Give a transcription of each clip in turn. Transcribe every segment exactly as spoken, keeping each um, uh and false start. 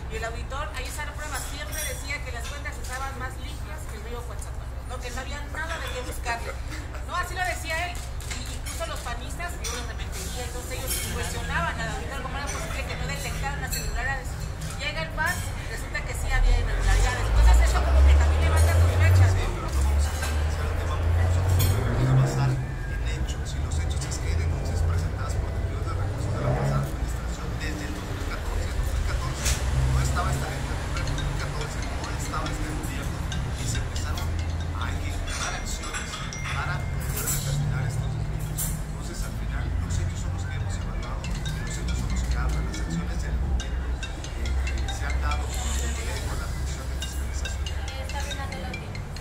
Y el auditor, ahí está la prueba, siempre decía que las cuentas estaban más limpias que el río Coatzacoalcos, ¿no? Que no había nada de qué buscar. No, así lo decía él. Y incluso los panistas, yo los remetería, entonces ellos cuestionaban al auditor cómo era posible que no detectaran las irregularidades. Y llega el P A S, resulta que sí había irregularidades. Entonces eso como que también levanta sospechas, ¿no? Sí, pero no vamos a analizar el tema porque nosotros nos vamos a basar en hechos. Y los hechos es que hay denuncias presentadas por desvíos de recursos de la pasada administración desde el dos mil catorce. En dos mil catorce no estaba esta gente, en dos mil catorce no estaba este gobierno y se empezaron a ejecutar acciones para poder determinar estos desvíos. Entonces, al final, los hechos son los que hemos evaluado y los hechos son los que hablan. Las acciones del gobierno eh, que se han dado con la Comisión de Fiscalización. Está bien, adelante.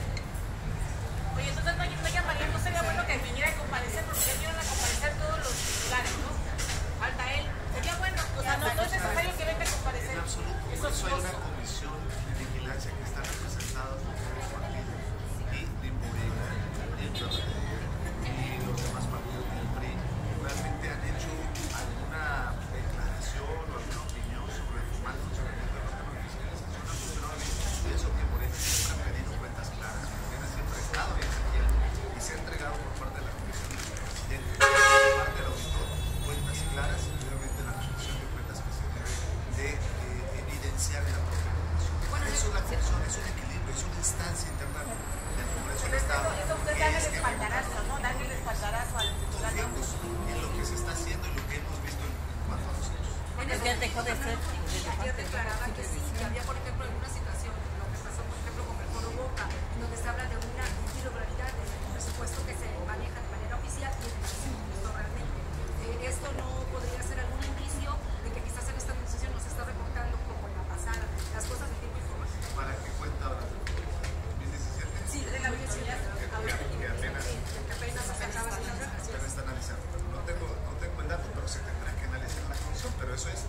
Oye, entonces doña, doña María, ¿no sería bueno que viniera a comparecer? Porque ya vinieron a comparecer todos los titulares, ¿no? Falta él. Sería bueno, o sea, no, no es necesario que venga a comparecer. En absoluto, por Eso es eso hay una cosa. comisión de vigilancia que está representada por Pedro Martínez y Limbo Vega, el P R D y los demás partidos del P R I. Realmente han hecho alguna declaración o alguna opinión sobre el mal funcionamiento del órgano de fiscalización. No ha funcionado bien. Pienso que Morena siempre ha pedido cuentas claras. Morena siempre ha estado en ese tiempo y se ha entregado por parte de la Comisión del Presidente, por parte del auditor, cuentas claras y obviamente la comisión de cuentas que se debe de eh, evidenciar en la propia comisión. Bueno, eso es la comisión, es un equilibrio, es una instancia interna del Congreso del Estado. Eso usted que darle es el que espaldarazo, ¿no? Darle el espaldarazo al titular. confiamos en lo que se está haciendo y lo que hemos visto en cuanto a los hechos. Bueno, ya dejó de ser. Ayer declaraba que sí, que había, por ejemplo, alguna situación, lo que pasó, por ejemplo, con el Foro Boca, en donde se habla de una irregularidad en el presupuesto que se maneja de manera oficial y en el presupuesto realmente. Eh, esto no podría ser algún indicio de que quizás en esta administración nos está recortando como en la pasada, las cosas de tiempo y forma. ¿Para qué cuenta ahora del dos mil diecisiete? Sí, de la audiencia, Que, que, que apenas, que apenas se acaba de apenas está analizando. No tengo, no tengo el dato, pero se tendrá que analizar en la comisión, pero eso es